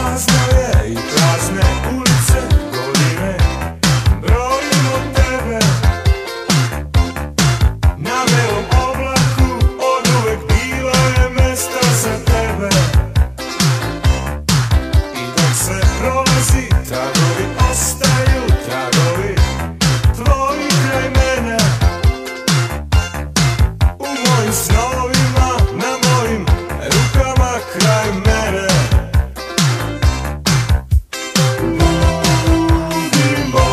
prazno je i prazne ulice, godine brojimo tebe. Na belom oblaku oduvek bilo je mesta za tebe. I dok sve prolazi, tragovi ostaju, tragovi tvoji kraj mene. U mojim snovima, na mojim rukama kraj mene. Budimo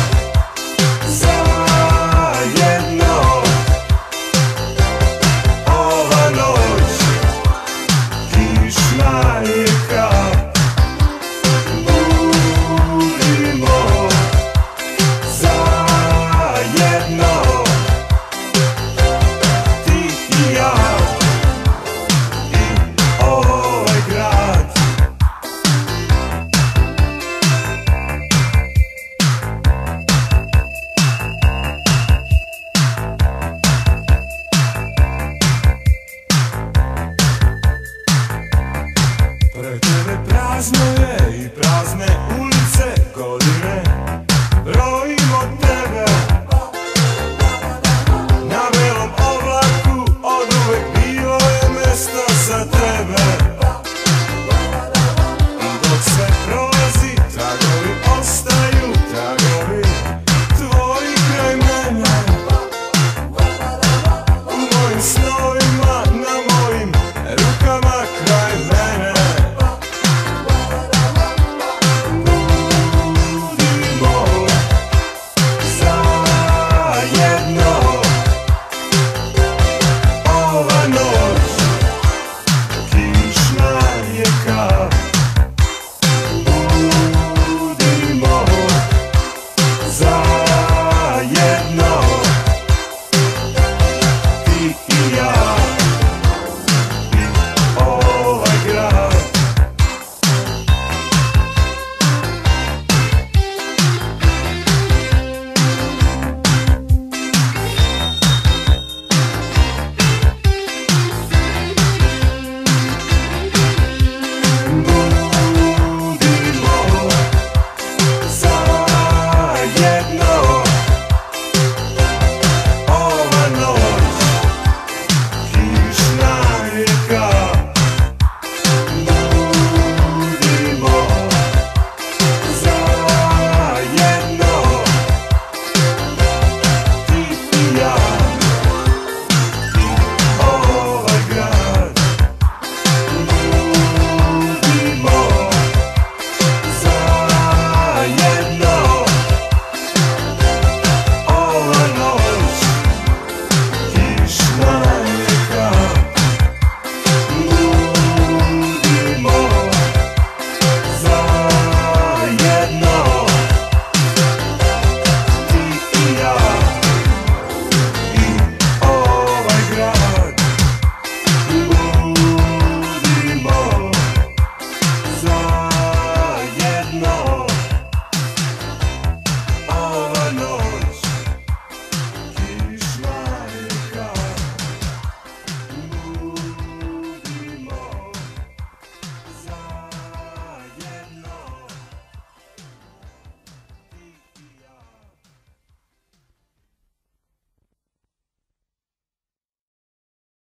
zajedno, ova noć kišna rijeka. Budimo zajedno, ti i ja i ovaj grad. Pred tebe prazno je i prazne ulice, godine